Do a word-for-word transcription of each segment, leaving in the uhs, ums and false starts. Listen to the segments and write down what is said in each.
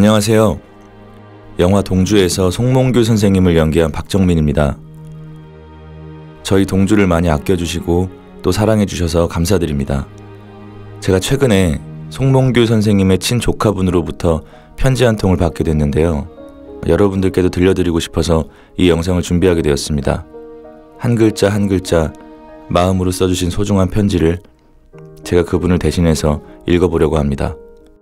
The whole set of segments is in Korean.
안녕하세요. 영화 동주에서 송몽규 선생님을 연기한 박정민입니다. 저희 동주를 많이 아껴주시고 또 사랑해주셔서 감사드립니다. 제가 최근에 송몽규 선생님의 친조카분으로부터 편지 한 통을 받게 됐는데요. 여러분들께도 들려드리고 싶어서 이 영상을 준비하게 되었습니다. 한 글자 한 글자 마음으로 써주신 소중한 편지를 제가 그분을 대신해서 읽어보려고 합니다.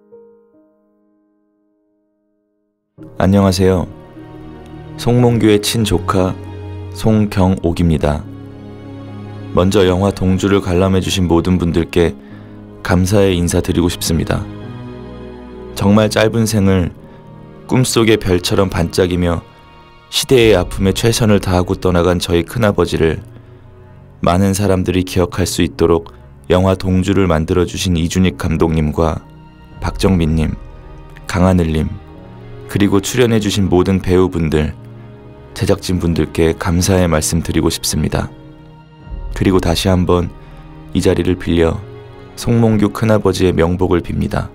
안녕하세요. 송몽규의 친조카 송경옥입니다. 먼저 영화 동주를 관람해주신 모든 분들께 감사의 인사드리고 싶습니다. 정말 짧은 생을 꿈속의 별처럼 반짝이며 시대의 아픔에 최선을 다하고 떠나간 저희 큰아버지를 많은 사람들이 기억할 수 있도록 영화 동주를 만들어주신 이준익 감독님과 박정민님, 강하늘님, 그리고 출연해주신 모든 배우분들, 제작진분들께 감사의 말씀 드리고 싶습니다. 그리고 다시 한번 이 자리를 빌려 송몽규 큰아버지의 명복을 빕니다.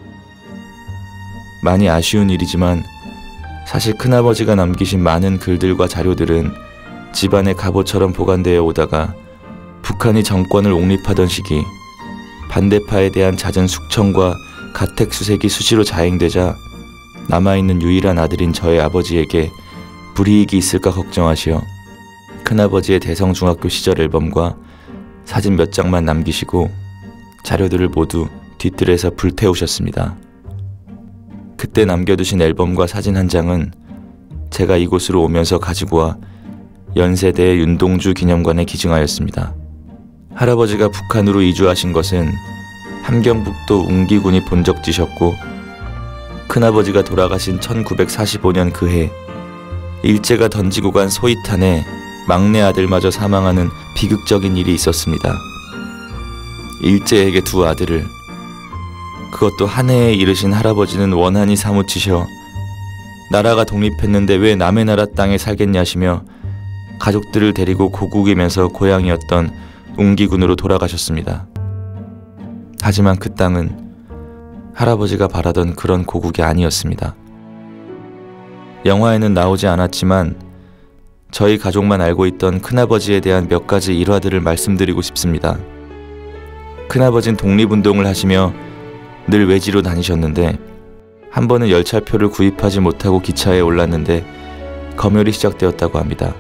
많이 아쉬운 일이지만 사실 큰아버지가 남기신 많은 글들과 자료들은 집안의 갑옷처럼 보관되어 오다가 북한이 정권을 옹립하던 시기 반대파에 대한 잦은 숙청과 가택수색이 수시로 자행되자 남아있는 유일한 아들인 저의 아버지에게 불이익이 있을까 걱정하시어 큰아버지의 대성중학교 시절 앨범과 사진 몇 장만 남기시고 자료들을 모두 뒤뜰에서 불태우셨습니다. 그때 남겨두신 앨범과 사진 한 장은 제가 이곳으로 오면서 가지고 와 연세대의 윤동주 기념관에 기증하였습니다. 할아버지가 북한으로 이주하신 것은 함경북도 웅기군이 본적지셨고 큰아버지가 돌아가신 천구백사십오 년 그해 일제가 던지고 간 소위탄에 막내 아들마저 사망하는 비극적인 일이 있었습니다. 일제에게 두 아들을, 그것도 한 해에 이르신 할아버지는 원한이 사무치셔 나라가 독립했는데 왜 남의 나라 땅에 살겠냐시며 가족들을 데리고 고국이면서 고향이었던 웅기군으로 돌아가셨습니다. 하지만 그 땅은 할아버지가 바라던 그런 고국이 아니었습니다. 영화에는 나오지 않았지만 저희 가족만 알고 있던 큰아버지에 대한 몇 가지 일화들을 말씀드리고 싶습니다. 큰아버진 독립운동을 하시며 늘 외지로 다니셨는데 한 번은 열차표를 구입하지 못하고 기차에 올랐는데 검열이 시작되었다고 합니다.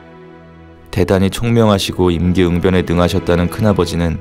대단히 총명하시고 임기응변에 능하셨다는 큰아버지는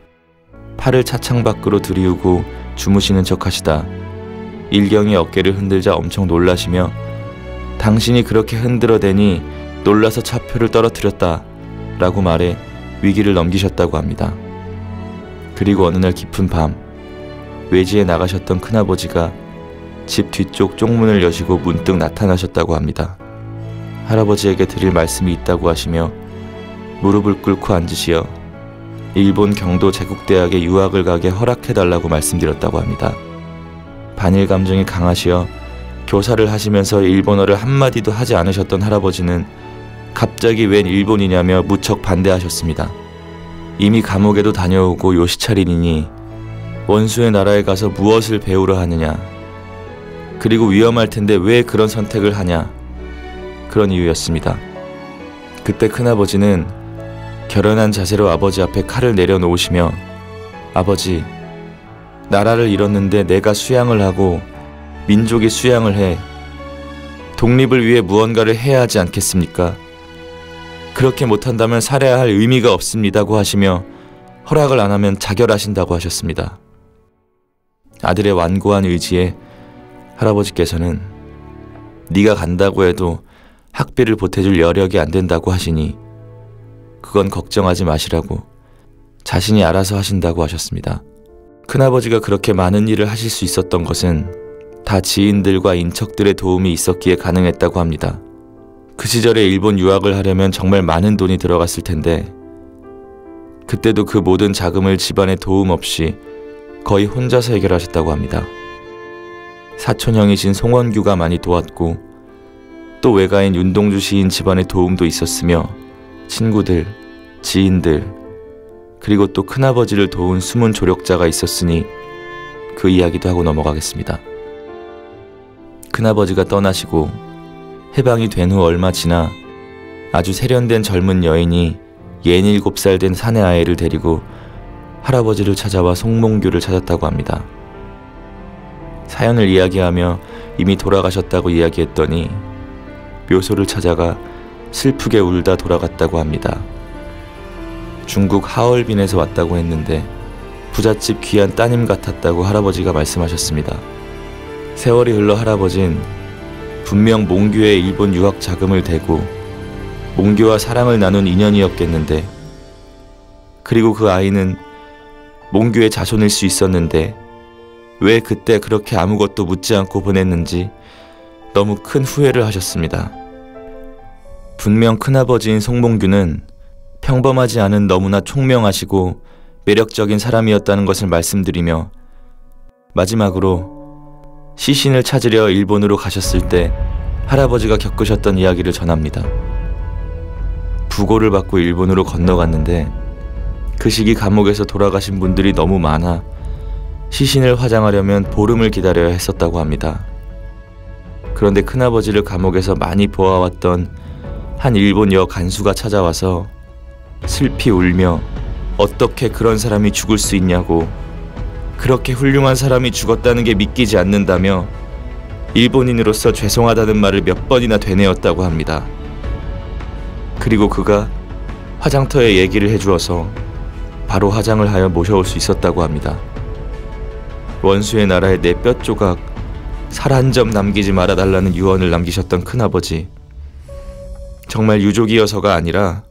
팔을 차창 밖으로 들이우고 주무시는 척 하시다 일경이 어깨를 흔들자 엄청 놀라시며 당신이 그렇게 흔들어대니 놀라서 차표를 떨어뜨렸다 라고 말해 위기를 넘기셨다고 합니다. 그리고 어느 날 깊은 밤 외지에 나가셨던 큰아버지가 집 뒤쪽 쪽문을 여시고 문득 나타나셨다고 합니다. 할아버지에게 드릴 말씀이 있다고 하시며 무릎을 꿇고 앉으시어 일본 경도 제국대학에 유학을 가게 허락해달라고 말씀드렸다고 합니다. 반일 감정이 강하시어 교사를 하시면서 일본어를 한마디도 하지 않으셨던 할아버지는 갑자기 웬 일본이냐며 무척 반대하셨습니다. 이미 감옥에도 다녀오고 요시차리니 원수의 나라에 가서 무엇을 배우러 하느냐, 그리고 위험할 텐데 왜 그런 선택을 하냐, 그런 이유였습니다. 그때 큰아버지는 결연한 자세로 아버지 앞에 칼을 내려놓으시며 아버지, 나라를 잃었는데 내가 수양을 하고 민족이 수양을 해 독립을 위해 무언가를 해야 하지 않겠습니까? 그렇게 못한다면 살아야 할 의미가 없습니다고 하시며 허락을 안 하면 자결하신다고 하셨습니다. 아들의 완고한 의지에 할아버지께서는 네가 간다고 해도 학비를 보태줄 여력이 안 된다고 하시니 그건 걱정하지 마시라고 자신이 알아서 하신다고 하셨습니다. 큰아버지가 그렇게 많은 일을 하실 수 있었던 것은 다 지인들과 인척들의 도움이 있었기에 가능했다고 합니다. 그 시절에 일본 유학을 하려면 정말 많은 돈이 들어갔을 텐데 그때도 그 모든 자금을 집안의 도움 없이 거의 혼자서 해결하셨다고 합니다. 사촌형이신 송원규가 많이 도왔고 또 외가인 윤동주 시인 집안의 도움도 있었으며 친구들, 지인들, 그리고 또 큰아버지를 도운 숨은 조력자가 있었으니 그 이야기도 하고 넘어가겠습니다. 큰아버지가 떠나시고 해방이 된 후 얼마 지나 아주 세련된 젊은 여인이 예닐곱 살 된 사내 아이를 데리고 할아버지를 찾아와 송몽규를 찾았다고 합니다. 사연을 이야기하며 이미 돌아가셨다고 이야기했더니 묘소를 찾아가 슬프게 울다 돌아갔다고 합니다. 중국 하얼빈에서 왔다고 했는데 부잣집 귀한 따님 같았다고 할아버지가 말씀하셨습니다. 세월이 흘러 할아버진 분명 몽규의 일본 유학 자금을 대고 몽규와 사랑을 나눈 인연이었겠는데, 그리고 그 아이는 몽규의 자손일 수 있었는데 왜 그때 그렇게 아무것도 묻지 않고 보냈는지 너무 큰 후회를 하셨습니다. 분명 큰아버지인 송몽규는 평범하지 않은 너무나 총명하시고 매력적인 사람이었다는 것을 말씀드리며 마지막으로 시신을 찾으려 일본으로 가셨을 때 할아버지가 겪으셨던 이야기를 전합니다. 부고를 받고 일본으로 건너갔는데 그 시기 감옥에서 돌아가신 분들이 너무 많아 시신을 화장하려면 보름을 기다려야 했었다고 합니다. 그런데 큰아버지를 감옥에서 많이 보아왔던 한 일본 여 간수가 찾아와서 슬피 울며 어떻게 그런 사람이 죽을 수 있냐고, 그렇게 훌륭한 사람이 죽었다는 게 믿기지 않는다며 일본인으로서 죄송하다는 말을 몇 번이나 되뇌었다고 합니다. 그리고 그가 화장터에 얘기를 해주어서 바로 화장을 하여 모셔올 수 있었다고 합니다. 원수의 나라에 내 뼈 조각, 살 한 점 남기지 말아달라는 유언을 남기셨던 큰아버지. 정말 유족이어서가 아니라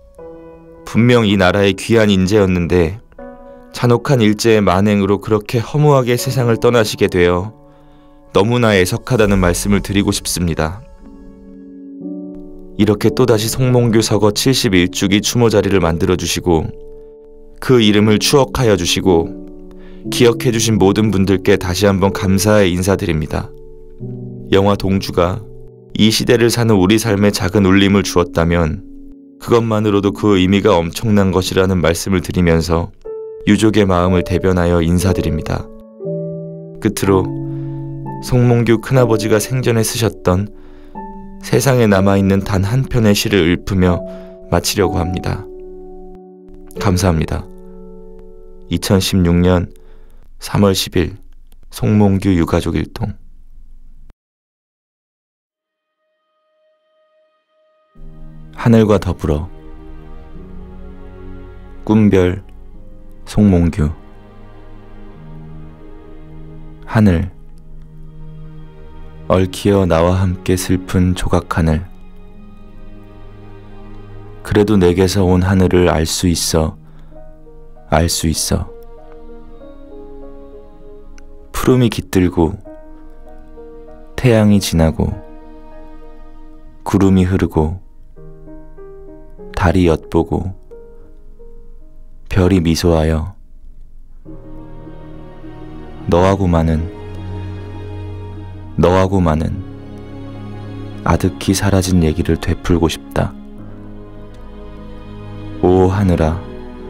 분명 이 나라의 귀한 인재였는데 잔혹한 일제의 만행으로 그렇게 허무하게 세상을 떠나시게 되어 너무나 애석하다는 말씀을 드리고 싶습니다. 이렇게 또다시 송몽규 서거 칠십일 주기 추모 자리를 만들어주시고 그 이름을 추억하여 주시고 기억해주신 모든 분들께 다시 한번 감사의 인사드립니다. 영화 동주가 이 시대를 사는 우리 삶에 작은 울림을 주었다면 그것만으로도 그 의미가 엄청난 것이라는 말씀을 드리면서 유족의 마음을 대변하여 인사드립니다. 끝으로 송몽규 큰아버지가 생전에 쓰셨던 세상에 남아있는 단 한 편의 시를 읊으며 마치려고 합니다. 감사합니다. 이천십육 년 삼월 십일 송몽규 유가족 일동. 하늘과 더불어 꿈별 송몽규. 하늘, 얽히어 나와 함께 슬픈 조각하늘. 그래도 내게서 온 하늘을 알 수 있어, 알 수 있어. 푸름이 깃들고 태양이 지나고 구름이 흐르고 달이 엿보고 별이 미소하여 너하고만은 너하고만은 아득히 사라진 얘기를 되풀고 싶다. 오 하늘아,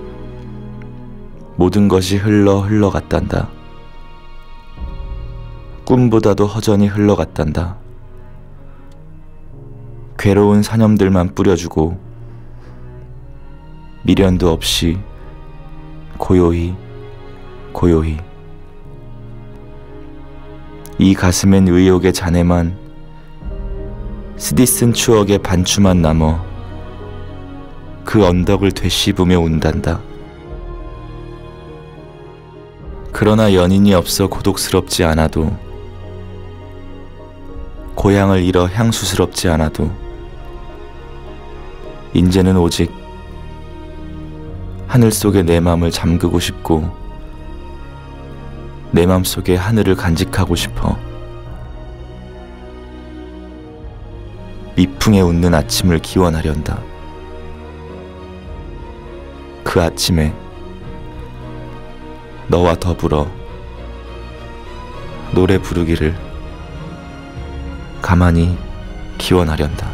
모든 것이 흘러 흘러갔단다. 꿈보다도 허전히 흘러갔단다. 괴로운 사념들만 뿌려주고 미련도 없이 고요히 고요히 이 가슴엔 의욕의 잔해만 쓰디쓴 추억의 반추만 남어 그 언덕을 되씹으며 운단다. 그러나 연인이 없어 고독스럽지 않아도, 고향을 잃어 향수스럽지 않아도 인제는 오직 하늘 속에 내 맘을 잠그고 싶고 내 맘속에 하늘을 간직하고 싶어. 미풍에 웃는 아침을 기원하련다. 그 아침에 너와 더불어 노래 부르기를 가만히 기원하련다.